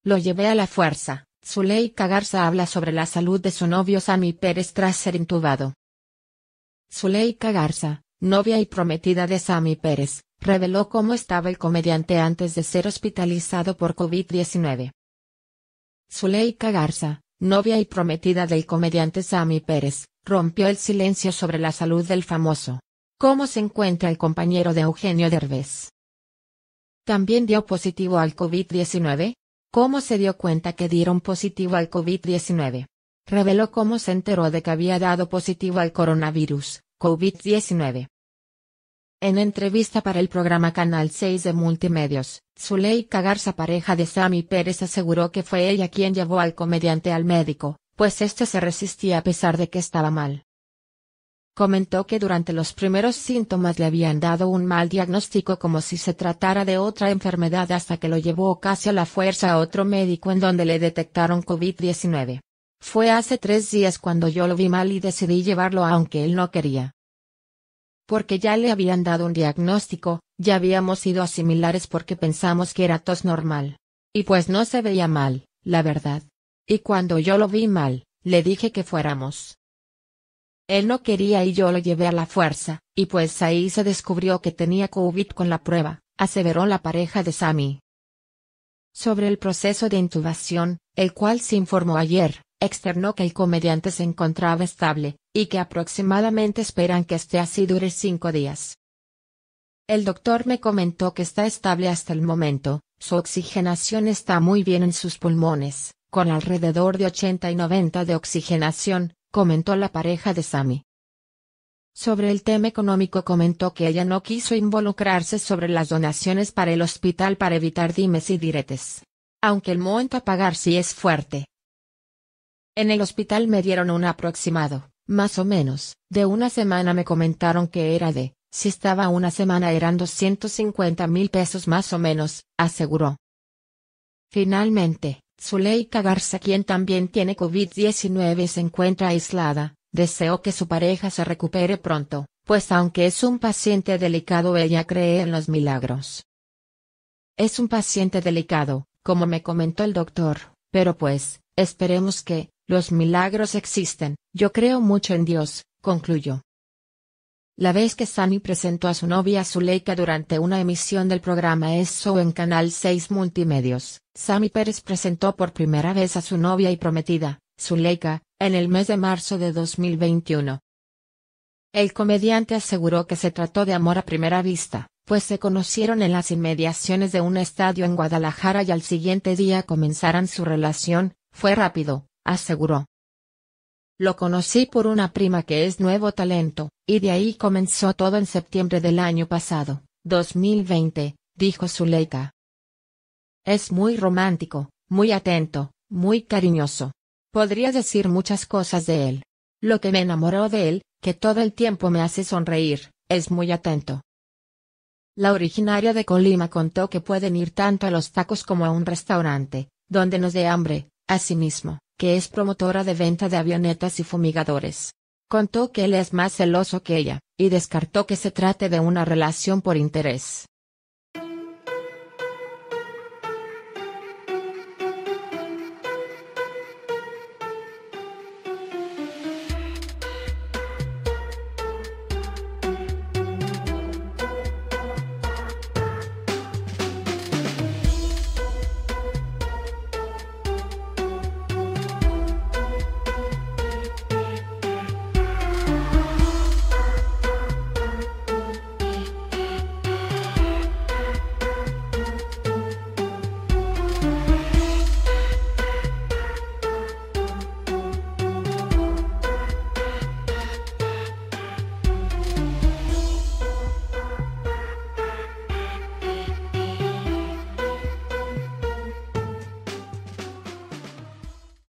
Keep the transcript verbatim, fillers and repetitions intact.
lo llevé a la fuerza. Zuleika Garza habla sobre la salud de su novio Sammy Pérez tras ser intubado. Zuleika Garza, novia y prometida de Sammy Pérez, reveló cómo estaba el comediante antes de ser hospitalizado por COVID diecinueve. Zuleika Garza, novia y prometida del comediante Sammy Pérez, rompió el silencio sobre la salud del famoso. ¿Cómo se encuentra el compañero de Eugenio Derbez? ¿También dio positivo al COVID diecinueve? ¿Cómo se dio cuenta que dieron positivo al COVID diecinueve? Reveló cómo se enteró de que había dado positivo al coronavirus, COVID diecinueve. En entrevista para el programa Canal seis de Multimedios, Zuleika Garza, pareja de Sammy Pérez, aseguró que fue ella quien llevó al comediante al médico, pues este se resistía a pesar de que estaba mal. Comentó que durante los primeros síntomas le habían dado un mal diagnóstico como si se tratara de otra enfermedad hasta que lo llevó casi a la fuerza a otro médico en donde le detectaron COVID diecinueve. Fue hace tres días cuando yo lo vi mal y decidí llevarlo aunque él no quería. Porque ya le habían dado un diagnóstico, ya habíamos ido a similares porque pensamos que era tos normal. Y pues no se veía mal, la verdad. Y cuando yo lo vi mal, le dije que fuéramos. Él no quería y yo lo llevé a la fuerza, y pues ahí se descubrió que tenía COVID con la prueba, aseveró la pareja de Sammy. Sobre el proceso de intubación, el cual se informó ayer, externó que el comediante se encontraba estable, y que aproximadamente esperan que esté así dure cinco días. El doctor me comentó que está estable hasta el momento, su oxigenación está muy bien en sus pulmones, con alrededor de ochenta y noventa de oxigenación, comentó la pareja de Sammy. Sobre el tema económico comentó que ella no quiso involucrarse sobre las donaciones para el hospital para evitar dimes y diretes. Aunque el monto a pagar sí es fuerte. En el hospital me dieron un aproximado, más o menos, de una semana me comentaron que era de, si estaba una semana eran doscientos cincuenta mil pesos más o menos, aseguró. Finalmente, Zuleika Garza, quien también tiene COVID diecinueve y se encuentra aislada, deseó que su pareja se recupere pronto, pues aunque es un paciente delicado ella cree en los milagros. Es un paciente delicado, como me comentó el doctor, pero pues, esperemos que, los milagros existen, yo creo mucho en Dios, concluyó. La vez que Sammy presentó a su novia Zuleika durante una emisión del programa Eso en Canal seis Multimedios, Sammy Pérez presentó por primera vez a su novia y prometida, Zuleika, en el mes de marzo de dos mil veintiuno. El comediante aseguró que se trató de amor a primera vista, pues se conocieron en las inmediaciones de un estadio en Guadalajara y al siguiente día comenzaron su relación, fue rápido, aseguró. Lo conocí por una prima que es nuevo talento, y de ahí comenzó todo en septiembre del año pasado, dos mil veinte, dijo Zuleika. Es muy romántico, muy atento, muy cariñoso. Podría decir muchas cosas de él. Lo que me enamoró de él, que todo el tiempo me hace sonreír, es muy atento. La originaria de Colima contó que pueden ir tanto a los tacos como a un restaurante, donde nos dé hambre, asimismo, que es promotora de venta de avionetas y fumigadores. Contó que él es más celoso que ella, y descartó que se trate de una relación por interés.